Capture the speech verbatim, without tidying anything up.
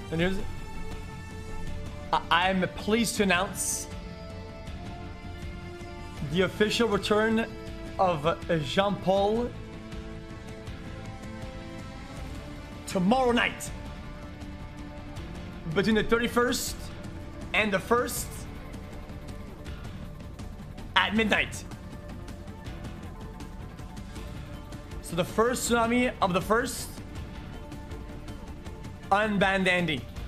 the news. I I'm pleased to announce the official return of Jean-Paul tomorrow night between the thirty-first and the first at midnight. So the first tsunami of the first, unbanned Andy.